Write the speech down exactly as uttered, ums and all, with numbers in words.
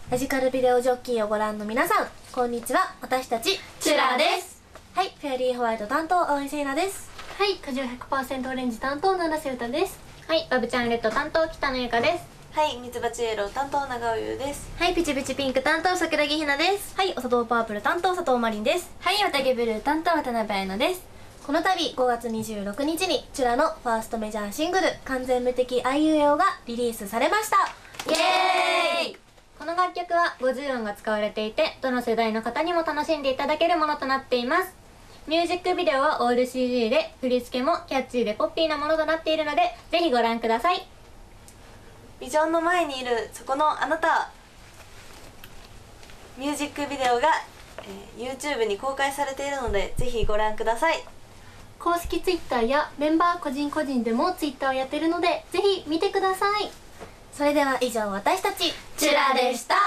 ラジカルビデオジョッキーをご覧の皆さん、こんにちは。私たちチュラです。 はい、フェアリーホワイト担当青井せいなです。 はい、果汁 ひゃくパーセント オレンジ担当七瀬歌です。 はい、バブちゃんレッド担当北野由香です。 はい、ミツバチイエロー担当長尾優です。 はい、ピチピチピンク担当桜木ひなです。 はい、お砂糖パープル担当佐藤まりんです。 はい、綿毛ブルー担当渡辺彩乃です。 この度ごがつにじゅうろくにちにチュラのファーストメジャーシングル「完全無敵あいうえお」がリリースされました。 イエーイ。この楽曲はごじゅうおんが使われていて、どの世代の方にも楽しんでいただけるものとなっています。ミュージックビデオはオール シージー で、振り付けもキャッチーでポッピーなものとなっているので、ぜひご覧ください。 ビジョンの前にいるそこのあなた、ミュージックビデオが、えー、YouTube に公開されているのでぜひご覧ください。 公式 Twitter やメンバー個人個人でも Twitter をやってるのでぜひ見てください。 それでは以上、私たちチュラでした。